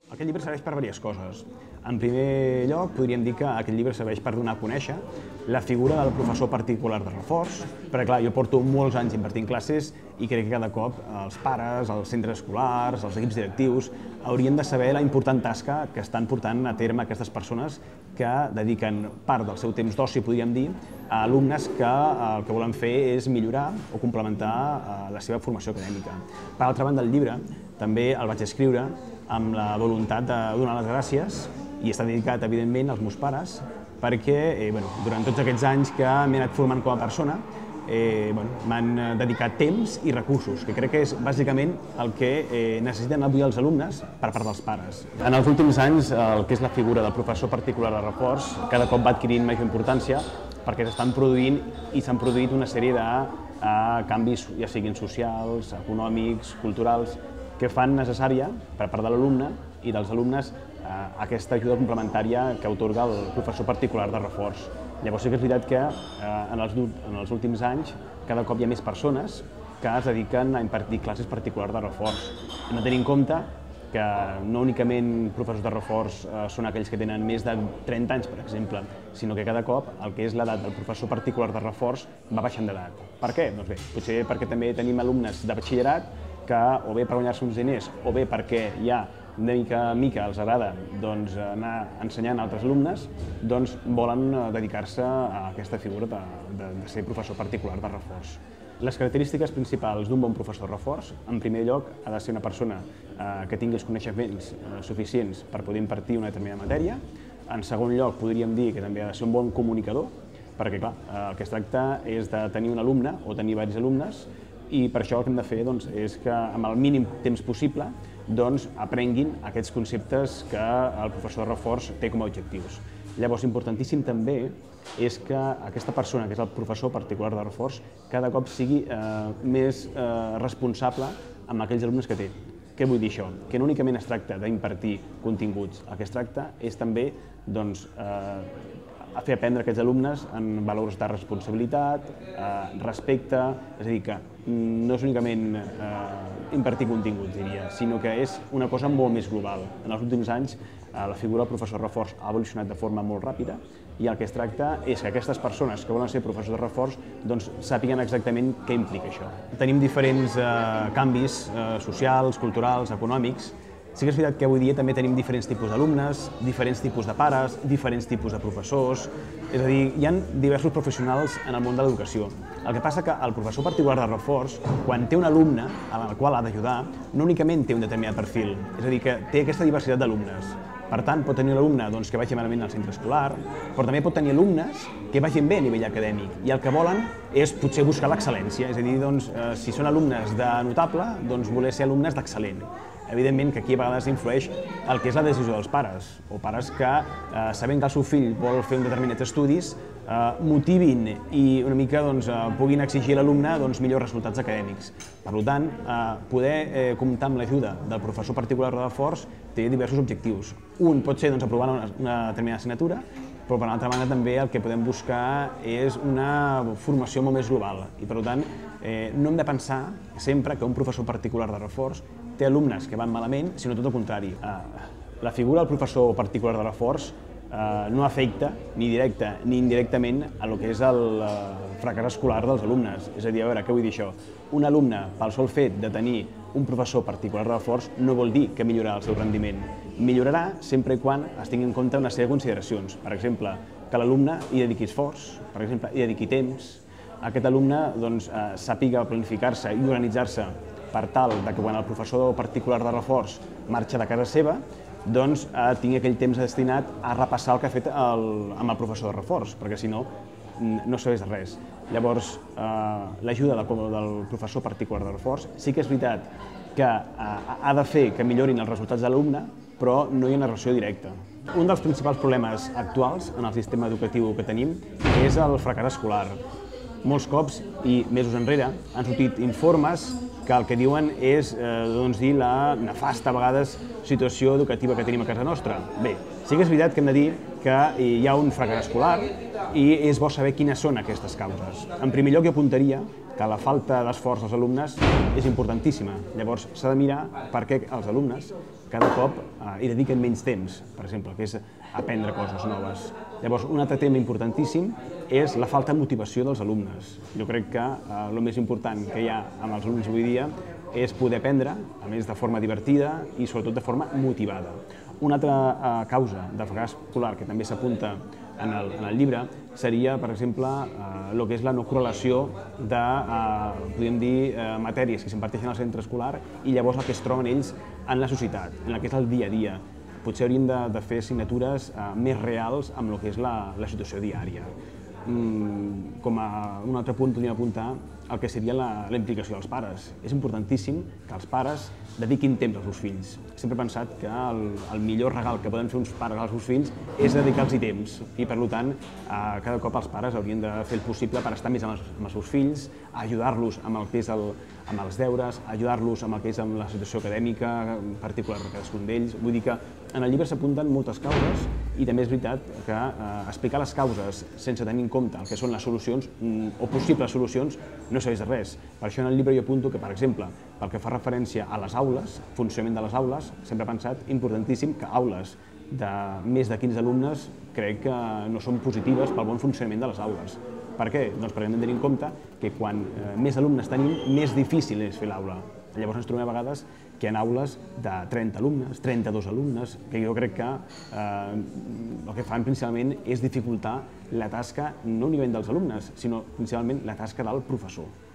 Aquest llibre serveix per diverses coses. En primer lloc, podríem dir que aquest llibre serveix per donar a conèixer la figura del professor particular de reforç, perquè clar, jo porto molts anys impartint classes i crec que cada cop els pares, els centres escolars, els equips directius haurien de saber la important tasca que estan portant a terme aquestes persones que dediquen part del seu temps d'oci, podríem dir, a alumnes que el que volen fer és millorar o complementar la seva formació acadèmica. Per altra banda, el llibre també el vaig escriure amb la voluntat de donar les gràcies i està dedicat, evidentment, als meus pares perquè durant tots aquests anys que m'he anat formant com a persona m'han dedicat temps i recursos, que crec que és bàsicament el que necessiten avui els alumnes per part dels pares. En els últims anys, el que és la figura del professor particular de reforç cada cop va adquirint major importància perquè s'estan produint i s'han produït una sèrie de canvis, ja siguin socials, econòmics, culturals, que fan necessària, per part de l'alumne i dels alumnes, aquesta ajuda complementària que atorga el professor particular de reforç. Llavors sí que és veritat que en els últims anys cada cop hi ha més persones que es dediquen a impartir classes particulars de reforç. Hem de tenir en compte que no únicament professors de reforç són aquells que tenen més de 30 anys, per exemple, sinó que cada cop el que és l'edat del professor particular de reforç va baixant d'edat. Per què? Doncs bé, potser perquè també tenim alumnes de batxillerat que o bé per guanyar-se uns diners o bé perquè ja de mica en mica els agrada anar ensenyant a altres alumnes, volen dedicar-se a aquesta figura de ser professor particular de reforç. Les característiques principals d'un bon professor de reforç, en primer lloc, ha de ser una persona que tingui els coneixements suficients per poder impartir una determinada matèria. En segon lloc, podríem dir que també ha de ser un bon comunicador, perquè clar, el que es tracta és de tenir un alumne o tenir diversos alumnes i per això el que hem de fer és que amb el mínim temps possible aprenguin aquests conceptes que el professor de reforç té com a objectius. Llavors, importantíssim també és que aquesta persona, que és el professor particular de reforç, cada cop sigui més responsable amb aquells alumnes que té. Què vull dir això? Que no únicament es tracta d'impartir continguts, el que es tracta és també a fer aprendre aquests alumnes en valors de responsabilitat, respecte, és a dir, que no és únicament impartir continguts, diria, sinó que és una cosa molt més global. En els últims anys, la figura del professor de reforç ha evolucionat de forma molt ràpida i el que es tracta és que aquestes persones que volen ser professors de reforç sàpiguen exactament què implica això. Tenim diferents canvis socials, culturals, econòmics. Sí que és veritat que avui dia també tenim diferents tipus d'alumnes, diferents tipus de pares, diferents tipus de professors, és a dir, hi ha diversos professionals en el món de l'educació. El que passa que el professor particular de reforç, quan té un alumne al qual ha d'ajudar, no únicament té un determinat perfil, és a dir, que té aquesta diversitat d'alumnes. Per tant, pot tenir un alumne que vagi malament al centre escolar, però també pot tenir alumnes que vagin bé a nivell acadèmic i el que volen és potser buscar l'excel·lència, és a dir, si són alumnes de notable, voler ser alumnes d'excel·lent. Evidentment que aquí a vegades influeix el que és la decisió dels pares, o pares que, sabent que el seu fill vol fer determinats estudis, motivin i una mica puguin exigir a l'alumne millors resultats acadèmics. Per tant, poder comptar amb l'ajuda del professor particular de reforç té diversos objectius. Un pot ser aprovar una determinada assignatura, però per l'altra banda també el que podem buscar és una formació molt més global i per tant no hem de pensar sempre que un professor particular de reforç té alumnes que van malament, sinó tot el contrari. La figura del professor particular de reforç no afecta ni directa ni indirectament a lo que és el fracàs escolar dels alumnes. És a dir, a veure, què vull dir això? Un alumne, pel sol fet de tenir un professor particular de reforç, no vol dir que millorarà el seu rendiment. Millorarà sempre i quan es tingui en compte una sèrie de consideracions. Per exemple, que l'alumne hi dediqui esforç, per exemple, hi dediqui temps, aquest alumne sàpiga planificar-se i organitzar-se per tal que quan el professor particular de reforç marxa de casa seva, tingui aquell temps destinat a repassar el que ha fet amb el professor de reforç, perquè si no, no serveix de res. Llavors, l'ajuda del professor particular de reforç sí que és veritat que ha de fer que millorin els resultats de l'alumne, però no hi ha una relació directa. Un dels principals problemes actuals en el sistema educatiu que tenim és el fracàs escolar. Molts cops i mesos enrere han sortit informes que el que diuen és dir la nefasta a vegades situació educativa que tenim a casa nostra? Bé, sí que és veritat que hem de dir que hi ha un fracàs escolar i és bo saber quines són aquestes causes. En primer lloc, jo apuntaria que la falta d'esforç dels alumnes és importantíssima. Llavors, s'ha de mirar per què els alumnes cada cop hi dediquen menys temps, per exemple, que és aprendre coses noves. Llavors, un altre tema importantíssim és la falta de motivació dels alumnes. Jo crec que el més important que hi ha amb els alumnes avui dia és poder aprendre, a més de forma divertida i sobretot de forma motivada. Una altra causa de fracàs escolar que també s'apunta en el llibre seria, per exemple, el que és la no correlació de, podríem dir, matèries que s'imparteixen al centre escolar i llavors el que es troben ells en la societat, en el que és el dia a dia. Potser hauríem de fer assignatures més reals amb el que és la situació diària. Com a un altre punt podríem apuntar el que seria la implicació dels pares. És importantíssim que els pares dediquin temps als seus fills. Sempre he pensat que el millor regal que poden fer uns pares als seus fills és dedicar-los temps i, per tant, cada cop els pares haurien de fer el possible per estar més amb els seus fills, ajudar-los amb el que és amb els deures, ajudar-los amb el que és amb la situació acadèmica particular de cadascun d'ells. Vull dir que en el llibre s'apunten moltes causes i també és veritat que explicar les causes sense tenir en compte el que són les solucions o possibles solucions no serveix de res. Per això en el llibre jo apunto que, per exemple, pel que fa referència a les aules, funcionament de les aules, sempre he pensat importantíssim que aules de més de 15 alumnes crec que no són positives pel bon funcionament de les aules. Per què? Doncs perquè hem de tenir en compte que quan més alumnes tenim, més difícil és fer l'aula. Llavors ens trobem a vegades que hi ha aules de 30 alumnes, 32 alumnes, que jo crec que el que fan principalment és dificultar la tasca no a nivell dels alumnes, sinó principalment la tasca del professor.